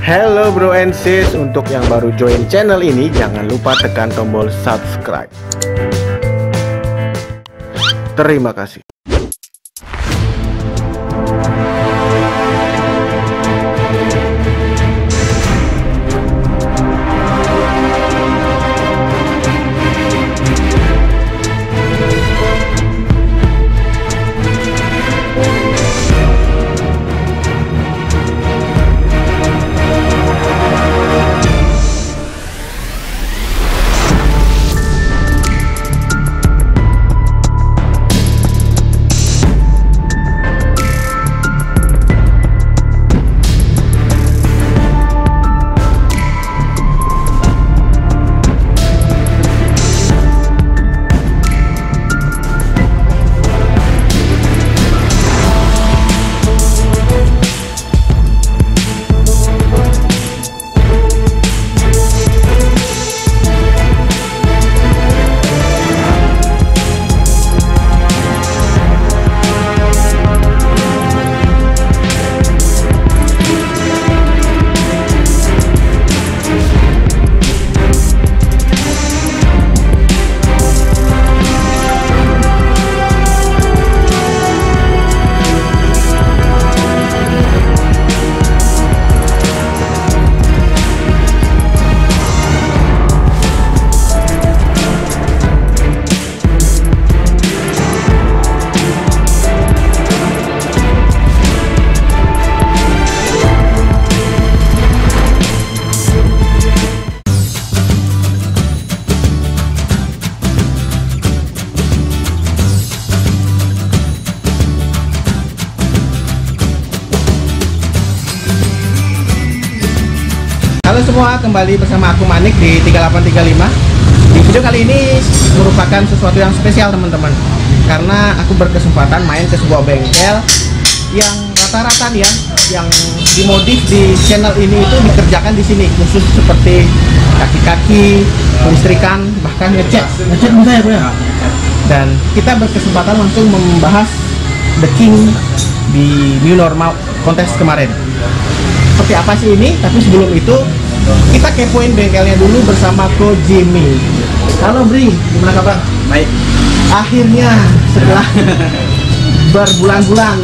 Hello bro and sis, untuk yang baru join channel ini jangan lupa tekan tombol subscribe. Terima kasih. Halo semua, kembali bersama aku Manik di 3835. Di video kali ini merupakan sesuatu yang spesial teman-teman, karena aku berkesempatan main ke sebuah bengkel yang rata-rata nih ya, yang dimodif di channel ini itu dikerjakan di sini, khusus seperti kaki-kaki, listrikan, bahkan ngecat bisa ya bro ya. Dan kita berkesempatan langsung membahas The King di New Normal kontes kemarin. Seperti apa sih ini? Tapi sebelum itu kita kepoin bengkelnya dulu bersama Ko Jimmy. Halo Bri, gimana kabar? Baik. Akhirnya setelah berbulan-bulan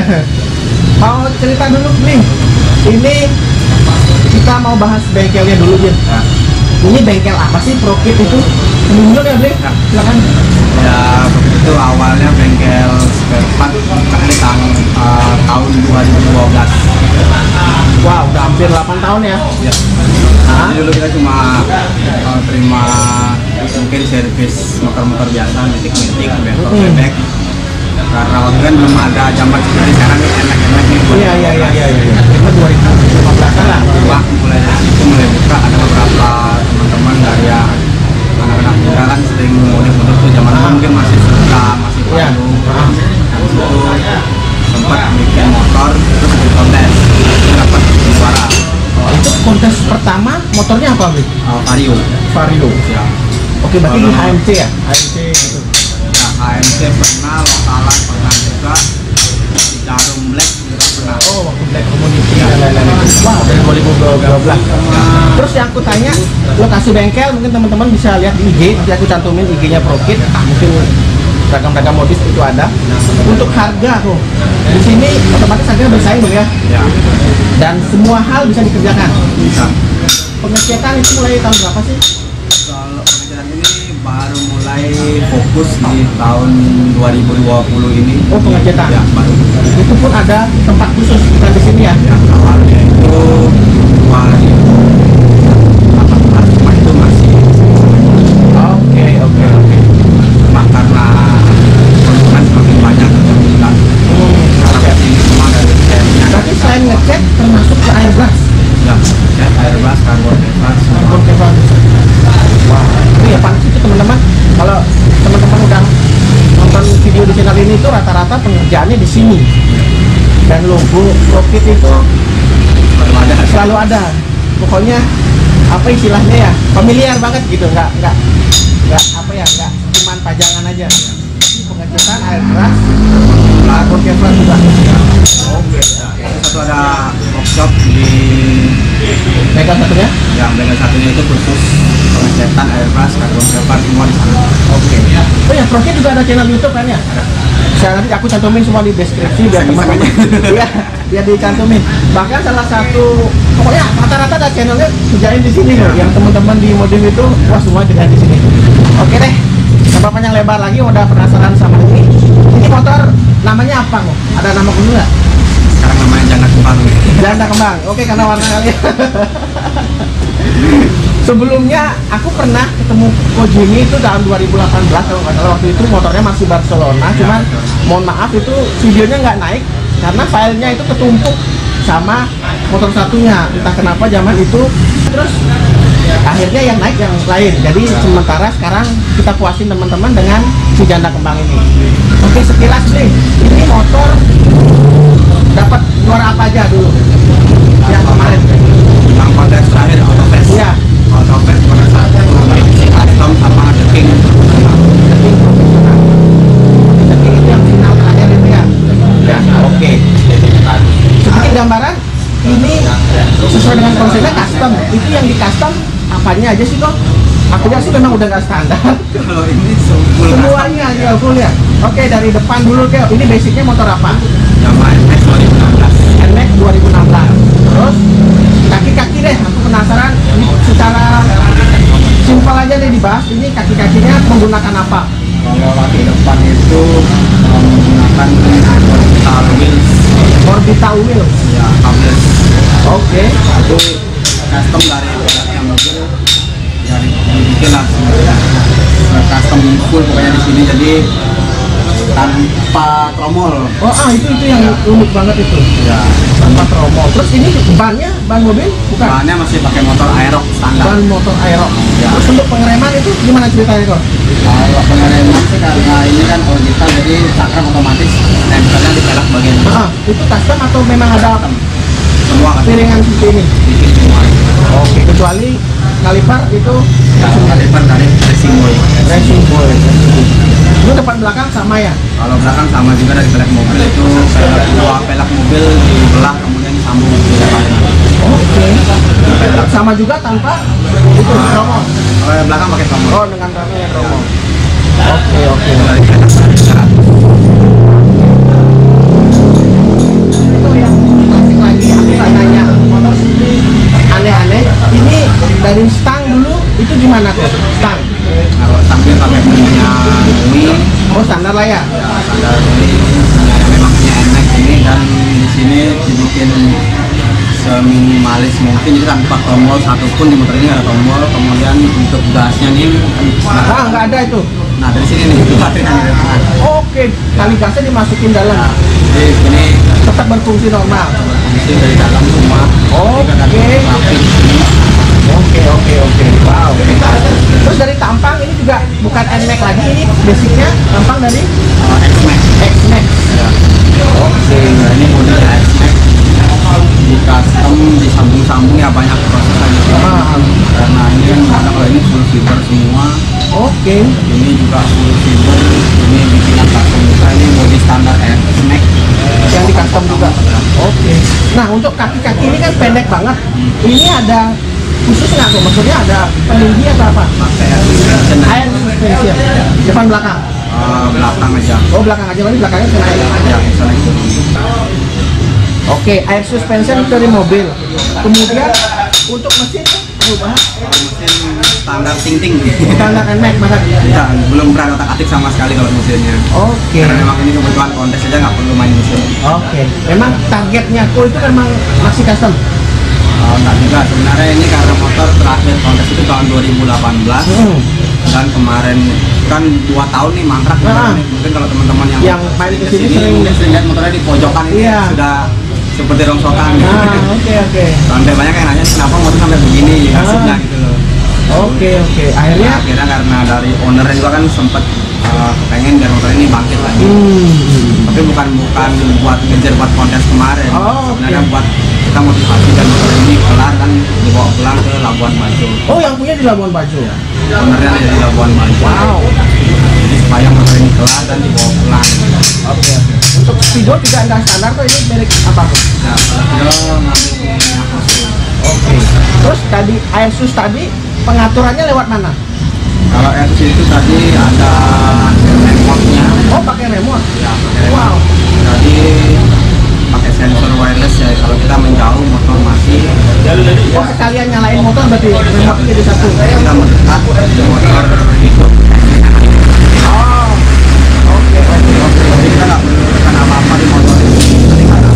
mau cerita dulu Bri. Ini kita mau bahas bengkelnya dulu Bri. Ya. Ini bengkel apa sih Prokit itu? Dulu ya Bri? Ya. Silakan. Ya, begitu awalnya bengkel spare part buka di tahun 2012. Wow, udah hampir 8 tahun ya? Ya. Hah? Jadi dulu kita cuma terima mungkin servis motor-motor biasa, metik-metik, bebek. Karena waktu kan belum ada jamban seperti sekarang nih, enak-enak nih. Iya. Itu 2015 lah. Wah, mulai dari situ mulai buka, ada beberapa teman-teman dari anak-anak muda kan sering modif-modif tuh, zaman dulu mungkin masih suka, masih Iya. baru. Itu sempat bikin motor, terus ikut kontes, dapat juara. Itu kontes pertama motornya apa Bri? Vario. Vario. Ya. Oke, berarti di HMC ya? HMC gitu. Ya, AMC pernah, lokalan pernah juga, di Jarum Black juga pernah. Oh, waktu Black Community dan lain-lain itu. Wah, dari 2012. Terus yang aku tanya, lokasi bengkel mungkin teman-teman bisa lihat di IG, nanti aku cantumin IG-nya Prokit. Mungkin ragam-ragam modif itu ada. Untuk harga tuh, di sini otomatis harganya bersaing dong ya. Ya, Dan semua hal bisa dikerjakan. bisa. Pengecekan itu mulai tahun berapa sih? Kalau pengajaran ini baru mulai fokus di tahun 2020 ini. Oh, pengecekan. Ya, baru. Itu pun ada tempat khusus kita di sini ya. Ya, awalnya itu 2018, cuma itu masih Oke. cuma karena konsumen semakin banyak yang minta. Karena ini semua dari cairnya. Berarti selain ngecek termasuk ke airbrush. Ya, cat, airbrush, karbon fiber, semua. Oke bang. Wah, ini ya panas itu teman-teman. Kalau teman-teman udah nonton video di channel ini itu rata-rata pengerjaannya di sini. Dan logo Prokit itu selalu ada. Pokoknya apa istilahnya ya, familiar banget gitu, nggak apa ya, nggak cuman pajangan aja. Pengecekan airbrush, karbon fiber juga. Oke. Satu itu ada workshop di bengkel satunya. yang bengkel satunya itu khusus pengecetan airbrush, karbon fiber semua di sana. Oke. Oh ya, Proki juga ada channel YouTube kan ya? Saya nanti aku cantumin semua di deskripsi biar teman-teman. Iya, biar dicantumin. Bahkan salah satu, pokoknya rata-rata ada channelnya kerjain di sini loh. Yang teman-teman di modif itu, wah semua kerjain di sini. Oke deh, tanpa panjang lebar lagi, udah penasaran sama ini. Ini motor namanya apa kok? Ada nama khusus nggak? Sekarang namanya janda kembang. Janda kembang. Oke, karena warna kali. Sebelumnya aku pernah ketemu Kojimi itu tahun 2018 kalau nggak salah, waktu itu motornya masih Barcelona, cuman mohon maaf itu videonya nggak naik karena filenya itu ketumpuk sama motor satunya, entah kenapa zaman itu. Terus akhirnya yang naik yang lain, jadi sementara sekarang kita puasin teman-teman dengan si janda kembang ini. Oke, sekilas nih, ini motor dapat juara apa aja dulu yang kemarin? Yang kontes terakhir Autofest. Iya. Autofest pada saat itu si custom sama The King. Jadi itu yang final terakhir itu ya. Ya, oke. Sedikit gambaran, ini sesuai dengan konsepnya custom. Itu yang di custom apanya aja sih kok? Aku lihat sih memang udah nggak standar. Kalau ini full Semuanya ya full ya. Oke, dari depan dulu Keo. Ini basicnya motor apa? Yamaha NMAX 2016. NMAX 2016. Terus kaki-kaki deh, aku penasaran. Ini secara simpel aja deh dibahas. Ini kaki-kakinya menggunakan apa? Kalau lagi depan itu menggunakan orbital wheels. Orbital wheels. Ya, cables. Oke. Itu custom dari produknya mobil. Dari dibikin lah sebenarnya. Custom full pokoknya di sini, jadi tanpa tromol. Oh, itu yang unik banget itu. Ya, Tanpa tromol. Terus ini bannya ban mobil bukan? bahannya masih pakai motor Aerox standar. Ban motor Aerox. Ya. Terus untuk pengereman itu gimana ceritanya kok? Kalau pengereman sih karena ini kan orbital, jadi cakram otomatis nempelnya di pelak bagian Itu custom atau memang ada semua kan piringan seperti ini? bikin semua. Oke, kecuali kaliper itu Ya, kaliper dari racing boy. racing boy. Itu depan belakang sama ya? Kalau belakang sama juga dari pelek mobil, itu dua pelak mobil dibelah kemudian disambung di depan. Oke. Sama juga tanpa itu tromol. Kalau yang belakang pakai tromol. Oh, dengan ramenya tromol. Oke. Dari pelak sekarang. Itu yang klasik lagi, aku tak nanya motor aneh-aneh. Ini dari stang dulu itu gimana kok? Stang? Kalau samping pakai punya Umi, Oh, standar lah ya. ya standar Umi memang punya NMAX ini, dan di sini dibikin seminimalis mungkin, jadi tanpa tombol satupun di motor ini, nggak ada tombol. Kemudian untuk gasnya nih Nggak ada itu. nah dari sini nih itu baterai yang di depan. Oke, tali gasnya dimasukin dalam. Nah, jadi ini Tetap berfungsi normal. berfungsi dari dalam semua. Oke. Oke. Wow. Terus dari tampang ini juga bukan NMAX lagi, ini basicnya tampang dari X-Max. X-Max. Ya. Oke. Nah, ini modelnya X-Max. Di custom, disambung-sambung ya banyak prosesnya di sini. Karena ini kan ada, kalau ini full fiber semua. Oke. Ini juga full fiber. Ini bikinan custom juga. Ini body standar X-Max. Yang di custom juga. Oke. Nah, untuk kaki-kaki ini kan pendek banget. Ini ada khusus nggak kok? Maksudnya ada peninggi atau apa? Pakai air suspension. Air suspension. Depan belakang. Belakang aja. Oh, belakang aja, berarti belakangnya kena air. Ya, misalnya itu. Oke, air suspension dari mobil. Kemudian untuk mesin berubah. Mesin standar ting-ting. Standar NMAX masa. Ya, belum pernah otak-atik sama sekali kalau mesinnya. Oke. Karena memang ini kebutuhan kontes aja, nggak perlu main mesin. Oke. Memang targetnya kok itu kan memang masih custom. Enggak juga, sebenarnya ini karena motor terakhir kontes itu tahun 2018. Dan kemarin kan 2 tahun nih mangkrak. Mungkin kalau teman-teman yang main ke sini sini mungkin sering lihat motornya di pojokan ini sudah seperti rongsokan. Oke. Sampai banyak yang nanya kenapa motor sampai begini nasibnya gitu loh. Oke. Akhirnya karena dari ownernya juga kan sempat pengen biar motor ini bangkit lagi. Tapi bukan buat ngejar buat kontes kemarin. Sebenarnya buat kita motivasi dan motor ini kelar dan dibawa pulang ke Labuan Bajo. Oh, yang punya di Labuan Bajo. Ownernya ada di Labuan Bajo. Wow. Jadi supaya motor ini kelar dan dibawa pulang. Oke. Untuk spidol juga nggak standar tuh, ini merek apa tuh? Ya, kalau ngambil punya khusus. Oke. Terus tadi Airsus tadi pengaturannya lewat mana? Kalau RC itu tadi ada remote-nya. Oh, pakai remote. Ya, pakai remote. Wow. Jadi pakai sensor wireless ya, kalau kita menjauh motor masih. Oh, sekalian nyalain motor berarti remote jadi satu. Kita mendekat motor hidup. Oh. Oke. Jadi kita nggak perlu tekan apa-apa di motor ini. Ketika ada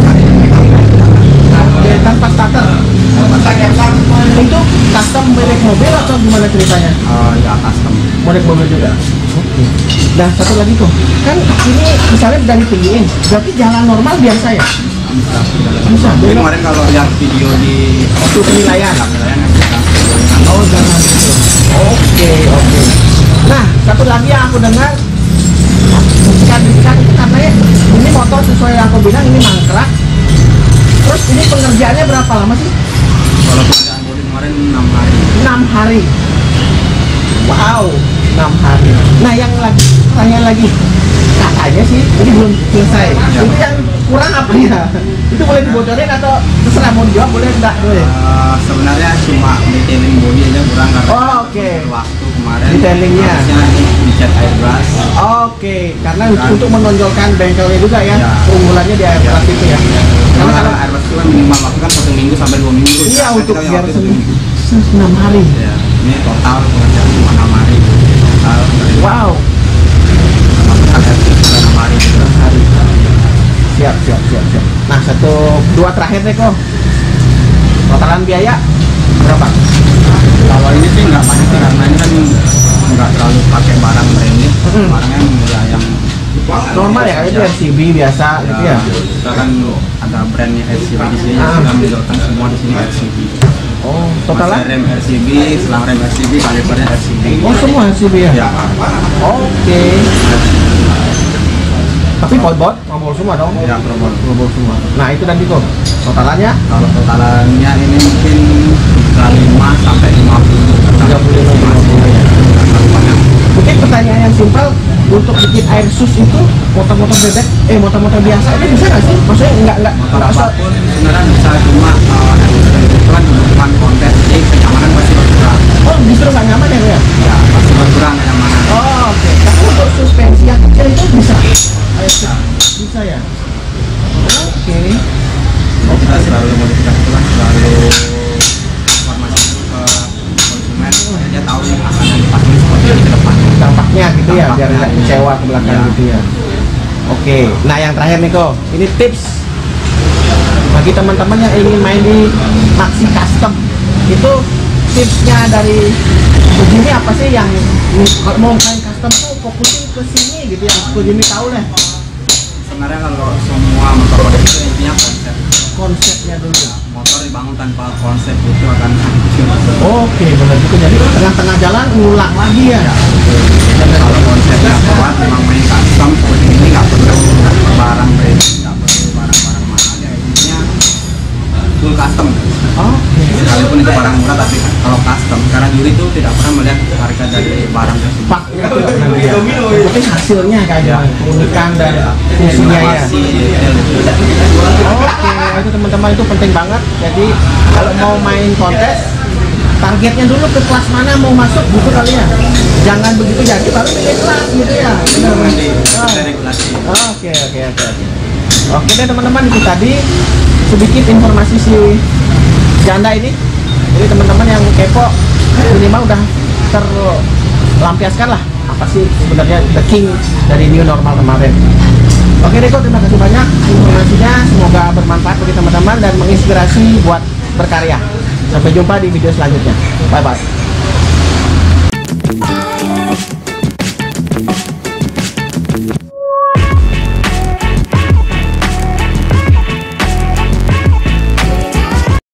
Oke, tanpa starter. Itu custom merek mobil atau gimana ceritanya? ya custom. Merek mobil juga. Oke. Nah, satu lagi tuh. Kan ini misalnya dari tinggiin, berarti jalan normal biasa ya? Bisa. Jadi kemarin kalau lihat video di Itu penilaian. penilaian kita. Oh, jangan gitu. Oke. Nah, satu lagi yang aku dengar bisikan itu katanya ini motor sesuai yang aku bilang ini mangkrak. Terus ini pengerjaannya berapa lama sih? Kalau pengerjaan bodi kemarin 6 hari. 6 hari. Wow, 6 hari. Nah, yang lagi tanya lagi, katanya sih ini belum selesai. Ya. Itu yang kurang apa ya? Itu boleh dibocorin atau terserah mau dijawab, boleh enggak boleh? Sebenarnya cuma detailing bodi aja kurang karena Oh, oke. waktu kemarin Detailingnya. harusnya dicat airbrush. Oke, karena untuk menonjolkan bengkelnya juga ya, Ya. keunggulannya di airbrush itu ya. Karena Karena kalau airbrush itu kan minimal waktu kan 1 minggu sampai 2 minggu. iya, Kan untuk kita biar waktu itu 6 hari. Ya, ini total pengerjaan cuma 6 hari. Total dari Wow, sama airbrush 6 hari. 6 hari. Siap. Nah, dua terakhir deh kok. Totalan biaya berapa? Kalau ini sih nggak banyak sih karena ini kan nggak terlalu pakai barang branded. Barangnya ya yang Normal ya, itu RCB biasa gitu ya. Kita kan ada brandnya RCB di sini, Ah. kita menjualkan semua di sini RCB. Oh, Masih totalan? rem RCB, selang rem RCB, kalipernya RCB. Oh, semua RCB ya? Ya. Oke. Tapi potbot ngomong semua dong? Ya, promo. Ngomong semua. Nah, itu nanti kok totalannya Kalau totalannya ini mungkin bisa 5 sampai 50. 35. Mungkin pertanyaan yang simpel, untuk bikin Airsus itu motor-motor bebek, motor-motor biasa itu bisa nggak sih? Maksudnya nggak Motor asal. apapun sebenarnya bisa, cuma itu kan kebutuhan konten, jadi kenyamanan pasti berkurang. Oh, justru nggak nyaman ya, ya? Ya, pasti berkurang kenyamanan. Oh, oke. Tapi untuk suspensi yang kecil itu bisa? Airsus bisa ya? Oke. Kita selalu modifikasi itu kan selalu informasi ke konsumen supaya dia tahu nih akan dipasang seperti ini ke depan. Dampaknya gitu ya, biar Dampaknya, nggak kecewa ke belakang iya. gitu ya. Oke, nah yang terakhir nih kok, ini tips bagi teman-teman yang ingin main di Maxi Custom. Itu tipsnya dari Kojimi apa sih yang kalau mau main custom tuh fokusin ke sini gitu ya, Kojimi tahu deh Sebenarnya kalau semua motor itu intinya konsepnya dulu. motor dibangun tanpa konsep itu akan hancur. Oke, benar juga. Jadi tengah-tengah jalan ngulang lagi ya. Kalau konsepnya kuat memang main custom seperti ini nggak perlu barang brand, nggak perlu barang-barang mahal ya, intinya full custom. Oke. Sekalipun itu barang murah tapi kalau custom karena juri itu tidak pernah melihat harga dari barang tersebut. Pak, mungkin hasilnya kayak gimana, keunikan dan fungsinya ya. Inovasi, detail itu. Oke, itu teman-teman itu penting banget. Jadi kalau mau main kontes, targetnya dulu ke kelas mana mau masuk gitu kali ya. Jangan begitu jadi baru pilih kelas gitu ya. Benar. Nanti ada regulasi. Oke. Oke deh teman-teman, itu tadi sedikit informasi si Janda ini. Jadi teman-teman yang kepo minimal udah terlampiaskan lah apa sih sebenarnya the king dari new normal kemarin. Oke Deko, terima kasih banyak informasinya, semoga bermanfaat bagi teman-teman dan menginspirasi buat berkarya. Sampai jumpa di video selanjutnya. Bye bye.